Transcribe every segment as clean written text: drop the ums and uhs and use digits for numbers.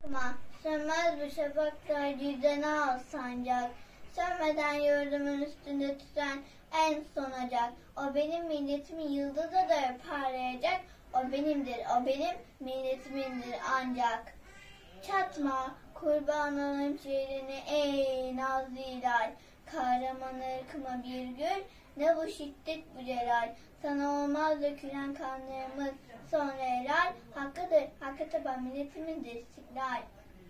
Ama sönmez bu şafaklar yüzden al sancak. Sönmeden yurdumun üstünde tüten en sonacak. O benim milletimin yıldızıdır parlayacak. O benimdir, o benim milletimindir ancak. Çatma kurban olayım şehrine ey nazlı hilal. Kahraman ırkıma bir gül, ne bu şiddet bu celal. Sana olmaz dökülen kanlarımız sonra helal. Hakkıdır, hakkı taban milletimindir istiklal.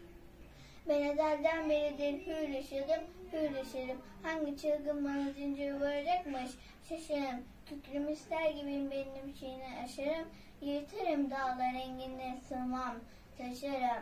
Ben ezelden beridir hür yaşadım, hür yaşarım. Hangi çılgın bana zincir vuracakmış şaşarım. Kükrüm ister gibiyim benim şeyini aşarım. Yırtarım dağlar enginle sığmam, taşarım.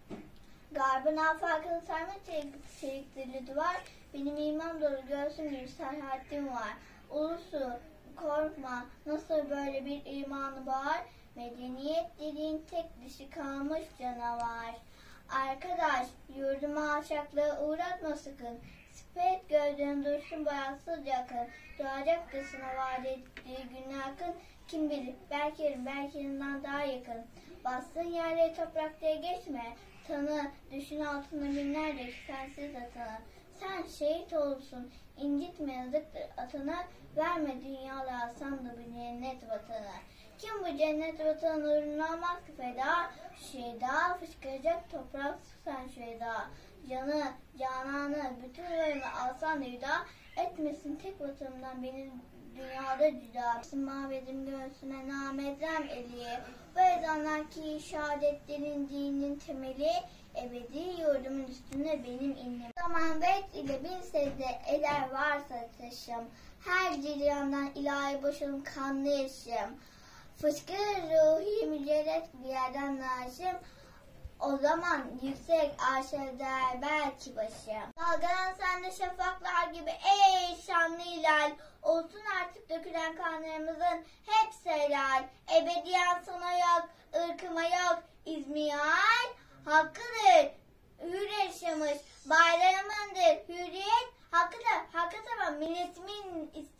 Garbın afakını sarma çelikli duvar. Benim imam dolu göğsüm gibi serhatim var. Ulusu korkma nasıl böyle bir imanı var. Medeniyet dediğin tek dişi kalmış canavar. Arkadaş yurduma alçaklığa uğratma sakın. Sipet gözlerin dursun boyatsız yakın. Doğacaktır sana vaat ettiği günler yakın. Kim bilir belki yarın belki yarından daha yakın. Bastığın yerleri toprak diye geçme. Tanı düşün altında binlerce sensiz atanı. Sen şehit olsun incitme yazıktır atanı. Verme dünyalı alsan da bu cennet vatanı. Kim bu cennet vatanı uğruna olmaz ki feda? Şehda fışkıracak toprak sen şehda. Canı, cananı, bütün öğümü alsan da etmesin tek vatanımdan benim dünyada cüda. Mavedim göğsüne namedrem eliye. Bu ezanlar ki şehadetlerin dinin temeli. Ebedi yurdumun üstünde benim innim. Zaman bet ile bin secde eder varsa taşım. Her ciryandan ilahi boşalım kanlı yaşım. Fışkırır ruhi mücerret bir yerden naşım. O zaman yüksek arşa der belki başım. Dalgalan sende şafaklar gibi ey şanlı hilal. Olsun artık dökülen kanlarımızın hepsi helal. Ebediyen sana yok, ırkıma yok. İzmihal hakkıdır, hür yaşamış. Bayramındır hürriyet, hakkıdır, hakkı tamam milletimin